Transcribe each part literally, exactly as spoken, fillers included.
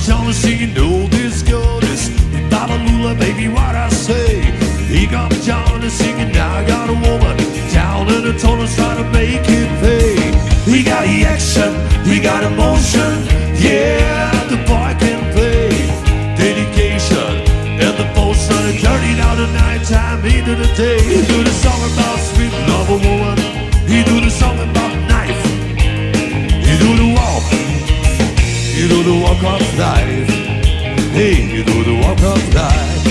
Johnny singing, oh, this goddess. In Babalula, baby, what I say. Here comes Johnny singing, now I got a woman down in the tunnel trying to make it pay. He got the action, he got emotion, yeah, the boy can play. Dedication and the potion, and dirty out the night time into the day. He do the song about sweet love a woman. He do the song about knife. He do the walk. He do the walk of life. Hey, he do the walk of life.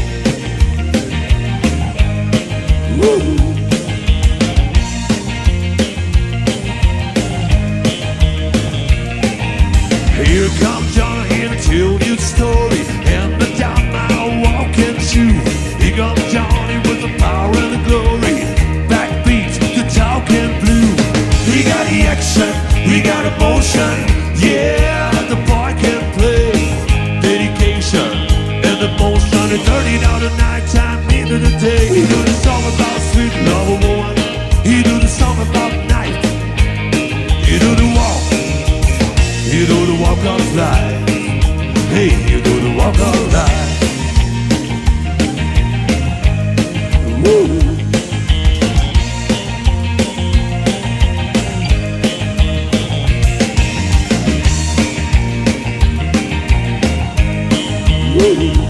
Woo. Here comes John here to tell you the story and the down my walking shoe. Here comes Johnny with the power and the glory. Backbeat, the talking blue. He got the action, he got emotion, yeah, the boy can play. Dedication and emotion, and thirty down the night time into the day. He do the song about sweet love a woman. He do the song about knife. He do the walk. You do the walk of life. Hey, you do the walk of life. Woo. Woo.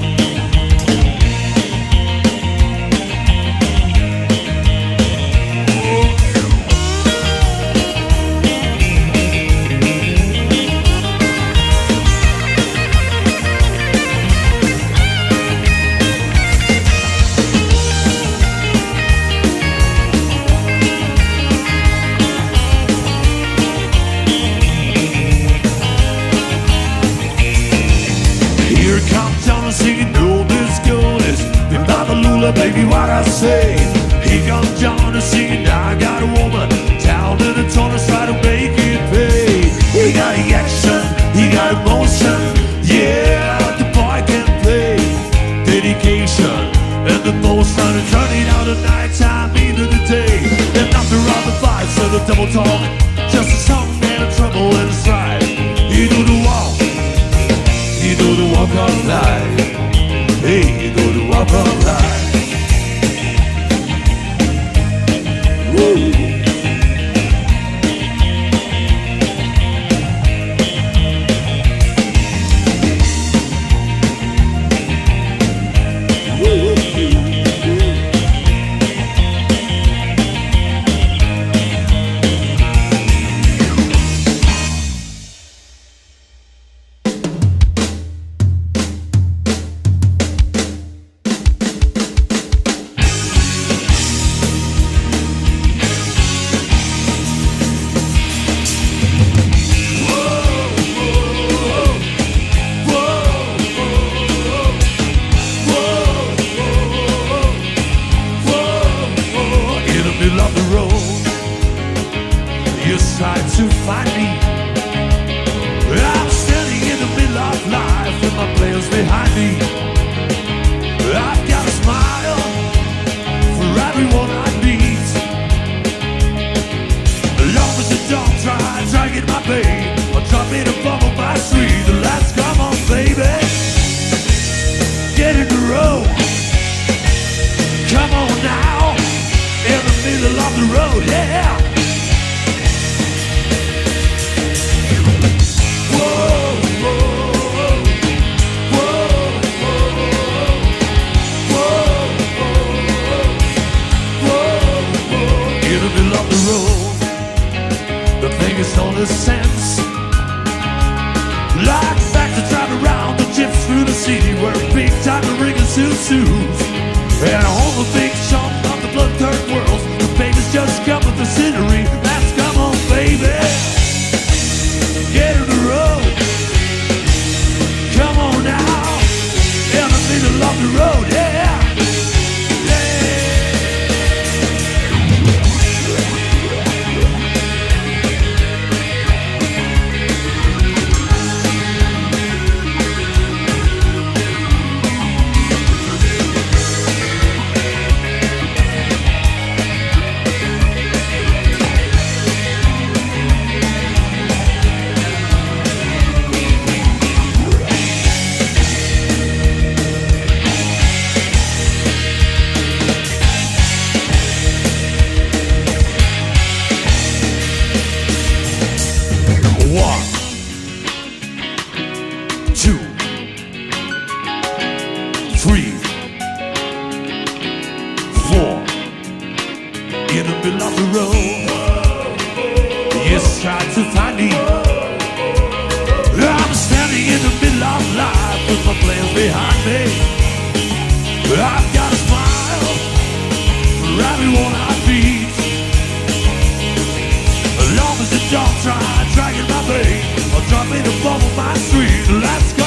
Singing, oh, this goddess. In Babalula, baby, what I say. Here comes John singing, I got a woman down in the tunnel trying to make it pay. He got the action, he got emotion, yeah, the boy can play. Dedication and the most trying to turn it out the night time into the day. And after all the fights and the double talk, just a song and a trouble and a strife. He do the walk. You do the walk of life. Hey, you do the walk of life. Woo. And all the big chunk of the blood third worlds, the babies just come with the scenery. Let's come on, baby. Get in the road. Come on now. In the middle of the road, yeah. behind me. But I've got a smile for everyone I meet. As long as the dog try dragging my feet or dropping a bomb on my street, let's go.